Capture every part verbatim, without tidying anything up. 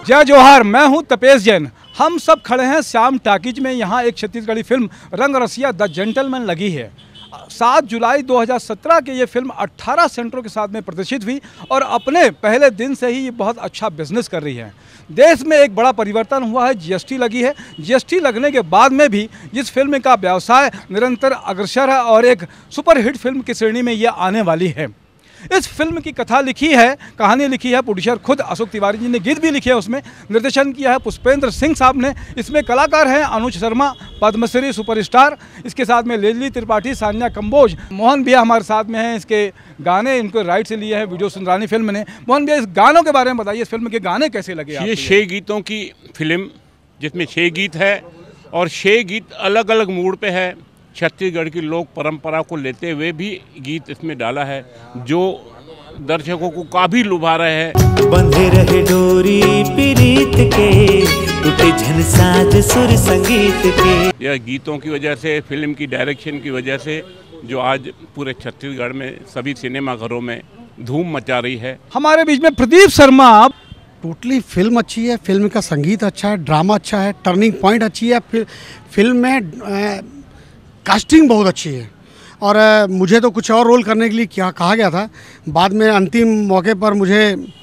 जय जोहार, मैं हूं तपेश जैन। हम सब खड़े हैं श्याम टाकीज में। यहाँ एक छत्तीसगढ़ी फिल्म रंग रसिया द जेंटलमैन लगी है। सात जुलाई दो हज़ार सत्रह के ये फिल्म अठारह सेंटरों के साथ में प्रदर्शित हुई और अपने पहले दिन से ही ये बहुत अच्छा बिजनेस कर रही है। देश में एक बड़ा परिवर्तन हुआ है, जीएसटी लगी है। जीएसटी लगने के बाद में भी इस फिल्म का व्यवसाय निरंतर अग्रसर है और एक सुपरहिट फिल्म की श्रेणी में ये आने वाली है। इस फिल्म की कथा लिखी है, कहानी लिखी है प्रोड्यूसर खुद अशोक तिवारी जी ने, गीत भी लिखे हैं उसमें, निर्देशन किया है पुष्पेंद्र सिंह साहब ने। इसमें कलाकार हैं अनुज शर्मा, पद्मश्री सुपरस्टार, इसके साथ में लेली त्रिपाठी, सान्या कंबोज, मोहन भैया हमारे साथ में हैं। इसके गाने इनको राइट से लिए हैं वीडियो सुंदरानी फिल्म ने। मोहन भैया, इस गानों के बारे में बताइए, इस फिल्म के गाने कैसे लगे? ये छः गीतों की फिल्म जिसमें छः गीत है और छः गीत अलग अलग मूड पे है। छत्तीसगढ़ की लोक परंपरा को लेते हुए भी गीत इसमें डाला है जो दर्शकों को काफी लुभा रहे हैं। बंधे रहे डोरी प्रीत के, टूटे झनसाज सुर संगीत के। यह गीतों की वजह से, फिल्म की डायरेक्शन की वजह से जो आज पूरे छत्तीसगढ़ में सभी सिनेमा घरों में धूम मचा रही है। हमारे बीच में प्रदीप शर्मा। टोटली फिल्म अच्छी है, फिल्म का संगीत अच्छा है, ड्रामा अच्छा है, टर्निंग पॉइंट अच्छी है, फिल्म में कास्टिंग बहुत अच्छी है। और आ, मुझे तो कुछ और रोल करने के लिए क्या कहा गया था, बाद में अंतिम मौके पर मुझे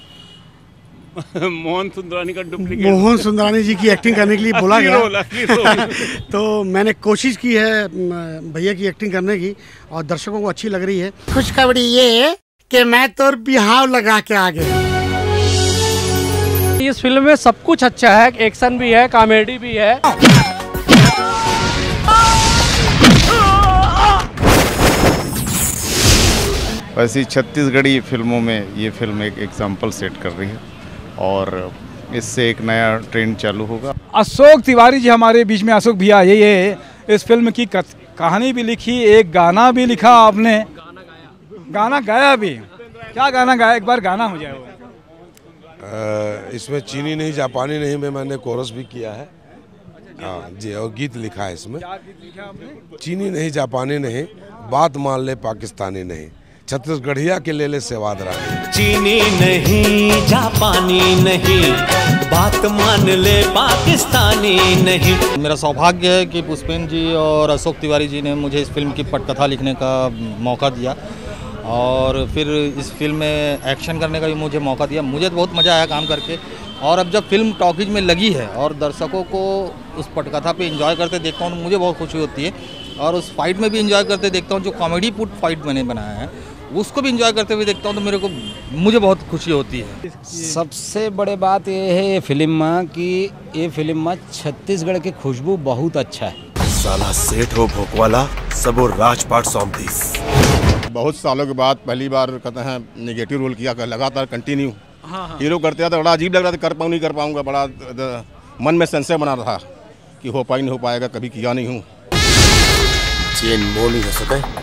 मोहन सुंदरानी का डुप्लीकेट मोहन सुंदरानी जी की एक्टिंग करने के लिए बोला गया। तो मैंने कोशिश की है भैया की एक्टिंग करने की और दर्शकों को अच्छी लग रही है। खुशखबरी ये कि मैं तो बिहाव लगा के आ गया। इस फिल्म में सब कुछ अच्छा है, एक्शन भी है, कॉमेडी भी है। वैसी छत्तीसगढ़ी फिल्मों में ये फिल्म एक एग्जाम्पल सेट कर रही है और इससे एक नया ट्रेंड चालू होगा। अशोक तिवारी जी हमारे बीच में। अशोक भैया, ये ये इस फिल्म की कहानी भी लिखी, एक गाना भी लिखा आपने, गाना गाया भी। क्या गाना गाया? एक बार गाना हो जाए वो। इसमें चीनी नहीं जापानी नहीं में मैंने कोरस भी किया है। हाँ जी, और गीत लिखा है इसमें। चीनी नहीं जापानी नहीं, बात मान ले पाकिस्तानी नहीं, छत्तीसगढ़िया के ले ले सेवाद रहा। चीनी नहीं जापानी नहीं, बात मान ले पाकिस्तानी नहीं। मेरा सौभाग्य है कि पुष्पेंद्र जी और अशोक तिवारी जी ने मुझे इस फिल्म की पटकथा लिखने का मौका दिया और फिर इस फिल्म में एक्शन करने का भी मुझे मौका दिया। मुझे तो बहुत मज़ा आया काम करके। और अब जब फिल्म टॉकीज में लगी है और दर्शकों को उस पटकथा पे एंजॉय करते देखता हूँ तो मुझे बहुत खुशी होती है। और उस फाइट में भी एंजॉय करते देखता हूँ, जो कॉमेडी पुट फाइट मैंने बनाया है उसको भी एंजॉय करते हुए देखता हूँ तो मेरे को मुझे बहुत खुशी होती है। सबसे बड़े बात ये है ये फिल्म में कि ये फिल्म में छत्तीसगढ़ की खुशबू बहुत अच्छा है। साला सेठ हो भोकवाला, सबो राजपाट सौंप दीस। बहुत सालों के बाद पहली बार कहते हैं नेगेटिव रोल किया, लगातार कंटिन्यू हीरो करते हैं तो बड़ा अजीब लग रहा था, कर पाऊँ नहीं कर पाऊँगा। बड़ा मन में संशय बना रहा कि हो पाई नहीं हो पाएगा, कभी किया नहीं हूँ। चेन मोड़ नहीं हो सके,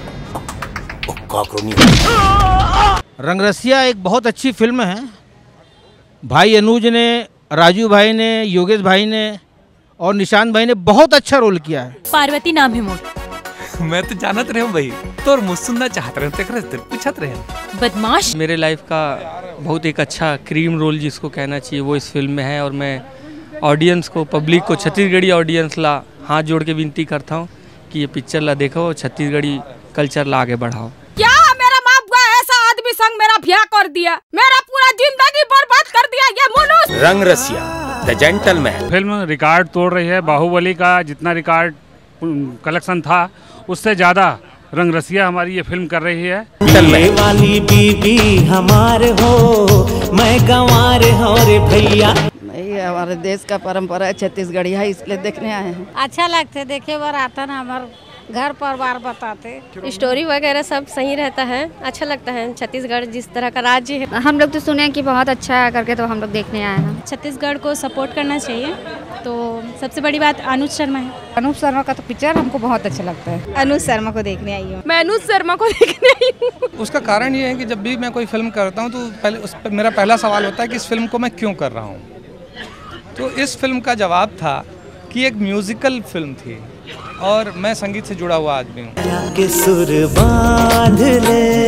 रंग रसिया एक बहुत अच्छी फिल्म है। भाई अनुज ने, राजू भाई ने, योगेश भाई ने और निशांत भाई ने बहुत अच्छा रोल किया है। पार्वती नाम है मोर। मैं तो जानत रहे हूँ भाई, तो मुझसे चाहत रहे पूछत रहे। बदमाश। मेरे लाइफ का बहुत एक अच्छा क्रीम रोल जिसको कहना चाहिए वो इस फिल्म में है और मैं ऑडियंस को, पब्लिक को, छत्तीसगढ़ी ऑडियंस ला हाथ जोड़ के विनती करता हूँ कि ये पिक्चर ला देखो, छत्तीसगढ़ी कल्चर ला आगे बढ़ाओ। क्या मेरा बाप का ऐसा आदमी संग मेरा ब्याह कर दिया, मेरा पूरा जिंदगी बर्बाद कर दिया ये मनुष्य। Rang Rasiya the gentleman film record तोड़ रही है। बाहुबली का जितना रिकॉर्ड कलेक्शन था उससे ज्यादा रंग रसिया हमारी ये फिल्म कर रही है। ये वाली बीबी हमारे हो, मैं गंवार हो रे भैया। ये हमारे देश का परंपरा है, छत्तीसगढ़ी है, इसलिए देखने आए हैं। अच्छा लगता है, देखे बार आता ना, हमारे घर परिवार बताते, स्टोरी वगैरह सब सही रहता है, अच्छा लगता है। छत्तीसगढ़ जिस तरह का राज्य है, हम लोग तो सुने कि बहुत अच्छा है करके, तो हम लोग देखने आए हैं। छत्तीसगढ़ को सपोर्ट करना चाहिए, तो सबसे बड़ी बात अनुज शर्मा है। अनुज शर्मा का तो पिक्चर हमको बहुत अच्छा लगता है। अनुज शर्मा को देखने आई हूँ। मैं अनुज शर्मा को देखने आई हूँ। उसका कारण ये है कि जब भी मैं कोई फिल्म करता हूँ तो पहले उस पर मेरा पहला सवाल होता है कि इस फिल्म को मैं क्यों कर रहा हूँ। तो इस फिल्म का जवाब था कि एक म्यूजिकल फिल्म थी और मैं संगीत से जुड़ा हुआ आदमी हूँ। के सुर बांध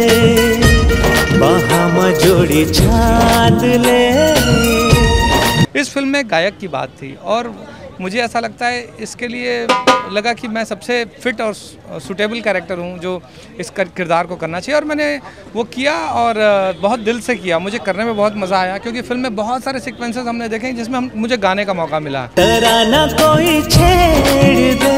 ले, बाहामा जोड़ी छांद ले। इस फिल्म में गायक की बात थी और मुझे ऐसा लगता है इसके लिए लगा कि मैं सबसे फिट और सूटेबल कैरेक्टर हूँ जो इस किरदार को करना चाहिए, और मैंने वो किया और बहुत दिल से किया। मुझे करने में बहुत मज़ा आया क्योंकि फिल्म में बहुत सारे सीक्वेंसेस हमने देखे जिसमें हम मुझे गाने का मौका मिला। तराना कोई छेड़ दे,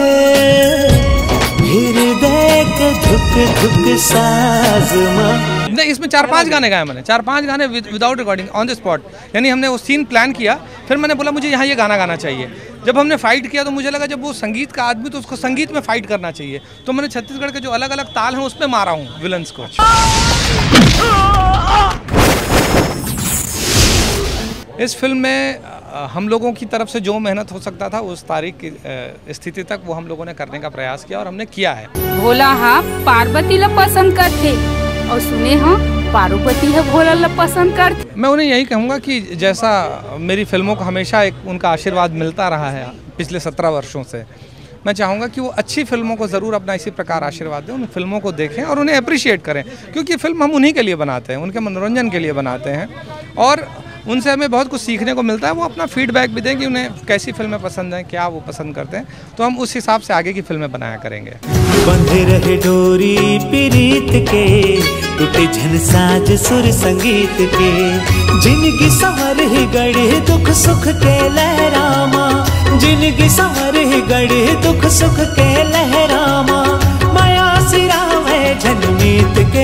हृदय के धुक धुक साज़मा। नहीं, इसमें चार पांच गाने गाए मैंने, चार पांच गाने without recording on the spot. यानी हमने वो सीन प्लान किया, फिर मैंने बोला मुझे यहाँ ये गाना गाना चाहिए। जब हमने फाइट किया तो मुझे लगा जब वो संगीत का आदमी तो उसको संगीत में फाइट करना चाहिए, तो मैंने छत्तीसगढ़ के जो अलग अलग ताल हैं उस पर मारा हूँ विलन्स को। इस फिल्म में हम लोगों की तरफ से जो मेहनत हो सकता था उस तारीख की स्थिति तक वो हम लोगों ने करने का प्रयास किया और हमने किया है। भोला हाँ पार्वती ला पसंद करते और सुने हाँ पार्वती है भोला ला पसंद करते। मैं उन्हें यही कहूँगा कि जैसा मेरी फिल्मों को हमेशा एक उनका आशीर्वाद मिलता रहा है पिछले सत्रह वर्षों से, मैं चाहूँगा कि वो अच्छी फिल्मों को ज़रूर अपना इसी प्रकार आशीर्वाद दें, उन फिल्मों को देखें और उन्हें अप्रिशिएट करें, क्योंकि फिल्म हम उन्हीं के लिए बनाते हैं, उनके मनोरंजन के लिए बनाते हैं और उनसे हमें बहुत कुछ सीखने को मिलता है। वो अपना फीडबैक भी दें कि उन्हें कैसी फिल्में पसंद हैं, क्या वो पसंद करते हैं, तो हम उस हिसाब से आगे की फिल्में बनाया करेंगे। बंधे रहे डोरी प्रीत के, टूटे झन साज सुर संगीत के, जिनकी संवर ही गढ़े दुख सुख के लहरामा, जिनकी संवर ही गढ़े दुख सुख के लहरामा, माया सिरा में जनमीत के।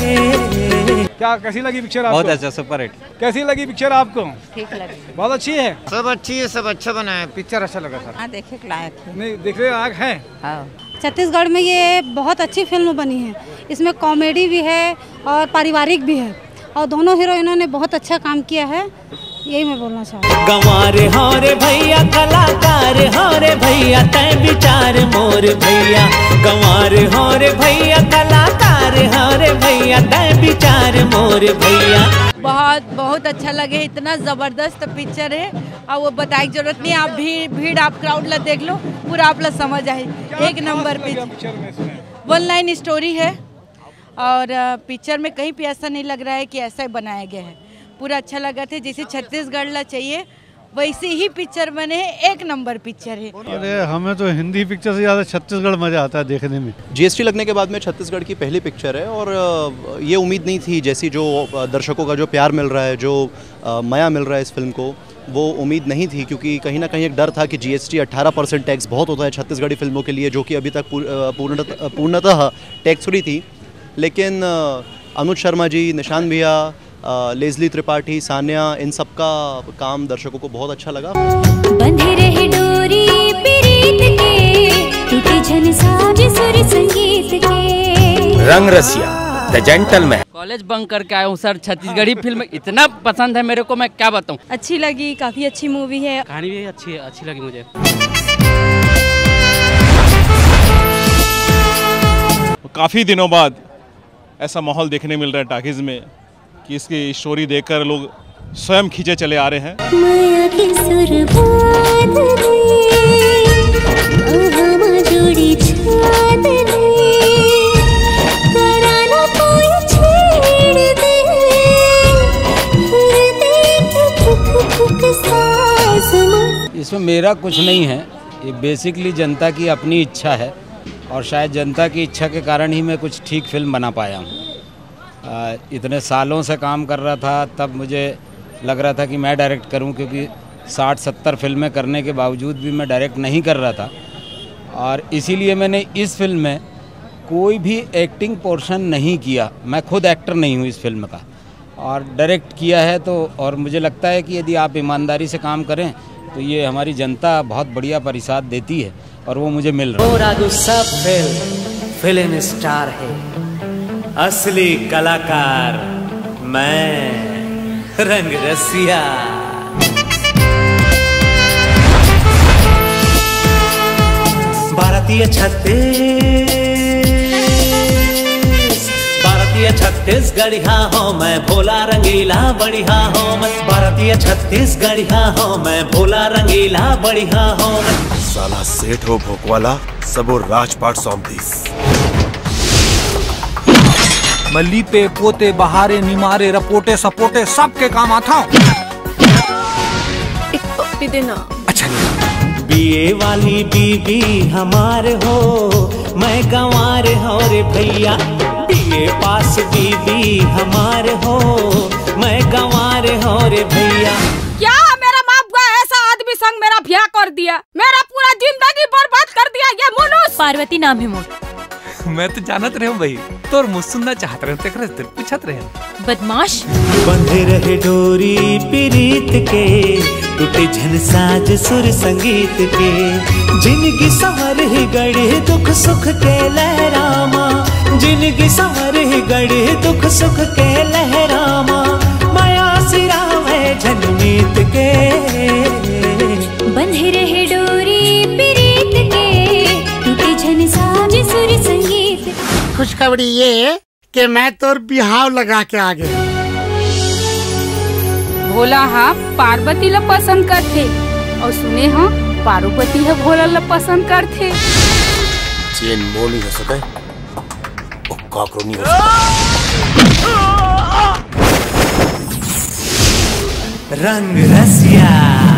क्या कैसी लगी पिक्चर आपको? बहुत अच्छा, सुपर हिट। कैसी लगी पिक्चर आपको? ठीक लगी। बहुत अच्छी है। सब अच्छी है, सब अच्छा बना है। पिक्चर अच्छा लगा सर। हाँ, देखे लायक है। नहीं, देखने लायक है। हाँ। छत्तीसगढ़ में ये बहुत अच्छी फिल्म बनी है, इसमें कॉमेडी भी है और पारिवारिक भी है और दोनों हीरोइनों ने बहुत अच्छा काम किया है, यही मैं बोलना चाहूँ। गंवारे हौरे भैया कलाकार हौरे भैया तय विचार मोर भैया, गंवारे हौरे भैया कलाकार हौरे भैया तय विचार मोर भैया। बहुत बहुत अच्छा लगे, इतना ज़बरदस्त पिक्चर है और वो बताने की जरूरत नहीं, आप भी भीड़ आप क्राउड ला देख लो, पूरा आप ला समझ आए। एक number picture, one line story है और पिक्चर में कहीं भी ऐसा नहीं लग रहा है कि ऐसा बनाया गया है, पूरा अच्छा लगा था। जैसे छत्तीसगढ़ ला चाहिए वैसे ही पिक्चर बने, एक नंबर पिक्चर है। अरे हमें तो हिंदी पिक्चर से ज़्यादा छत्तीसगढ़ मज़ा आता है देखने में। जीएसटी लगने के बाद में छत्तीसगढ़ की पहली पिक्चर है और ये उम्मीद नहीं थी, जैसी जो दर्शकों का जो प्यार मिल रहा है, जो माया मिल रहा है इस फिल्म को, वो उम्मीद नहीं थी, क्योंकि कहीं ना कहीं एक डर था कि जीएसटी अठारह परसेंट टैक्स बहुत होता है छत्तीसगढ़ी फिल्मों के लिए, जो कि अभी तक पूर्णतः पूर्णतः टैक्स फ्री थी। लेकिन अनुज शर्मा जी, निशान भैया, लेजली त्रिपाठी, सान्या, इन सब का काम दर्शकों को बहुत अच्छा लगा। बंधे रहे डोरी प्रीत के, टूटे झन साज सुर संगीत के। Rang Rasiya the gentleman. College bunk करके आया हूँ सर, छत्तीसगढ़ी फिल्म इतना पसंद है मेरे को, मैं क्या बताऊँ। अच्छी लगी, काफी अच्छी मूवी है, कहानी भी अच्छी है, अच्छी लगी मुझे। काफ़ी दिनों बाद ऐसा माहौल देखने मिल रहा है टाकीज़ में कि इसकी स्टोरी देखकर लोग स्वयं खींचे चले आ रहे हैं। माया की सुरबाद में जोड़ी छाद कराना कोई छेड़ दे, हृदय की धुक धुक साज़मा। इसमें मेरा कुछ नहीं है, ये बेसिकली जनता की अपनी इच्छा है और शायद जनता की इच्छा के कारण ही मैं कुछ ठीक फिल्म बना पाया हूँ। आ, इतने सालों से काम कर रहा था, तब मुझे लग रहा था कि मैं डायरेक्ट करूं, क्योंकि साठ सत्तर फिल्में करने के बावजूद भी मैं डायरेक्ट नहीं कर रहा था और इसीलिए मैंने इस फिल्म में कोई भी एक्टिंग पोर्शन नहीं किया। मैं खुद एक्टर नहीं हूं इस फिल्म का और डायरेक्ट किया है, तो और मुझे लगता है कि यदि आप ईमानदारी से काम करें तो ये हमारी जनता बहुत बढ़िया प्रतिसाद देती है और वो मुझे मिल रहा है। सब फिल्म फिल्म स्टार है, असली कलाकार मैं रंग रसिया। भारतीय छत्तीस भारतीय छत्तीसगढ़िया हो मैं, भोला रंगीला बढ़िया हो मैं, भारतीय छत्तीसगढ़िया हो मैं, भोला रंगीला बढ़िया हो मैं। साला सेठ हो भोकवाला, सबो राजपाट सौंप दीस। मल्ली पे पोते बहारे निमारे रपोटे सपोटे सबके काम आता हूँ। एक भी देना। अच्छा बीए वाली बीबी हमारे हो, मैं गंवार हो रे भैया। बीए पास बीबी हमारे हो, मैं गंवार हो रे भैया। क्या मेरा बाप का ऐसा आदमी संग मेरा ब्याह कर दिया, मेरा पूरा जिंदगी बर्बाद कर दिया ये मुनुस। पार्वती नाम है मोर। मैं तो जानत रहे भाई, तोर मुझ सुनना चाहत रहे, तेरे से पूछत रहे। बदमाश बंधे रहे डोरी प्रीत के, टूटे झन साज सुर संगीत के। जिंदगी संवर ही गढ़े दुख सुख के लहरामा, जिंदगी संवर ही गढ़े दुख सुख के लहरामा। माया सिरावे झनमीत के, बंधे रहे डोरी प्रीत के, टूटे झन साज सुर संगीत। खुशखबरी ये कि मैं तोर बिहाव लगा के आ गया। भोला हाँ पार्वती ला पसंद करते और सुने हाँ पार्वती है भोला ला पसंद करते। चेन मोह नहीं हो सके, वो काकरो नहीं हो सके। रंग रसिया।